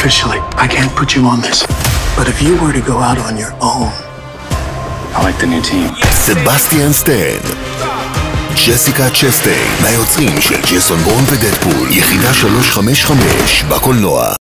Officially, I can't put you on this. But if you were to go out on your own, I like the new team. סבסטיאן סטן, ג'סיקה צ'סטיין, מהיוצרים של ג'ייסון בורן ודדפול, יחידה 355 בקולנוע.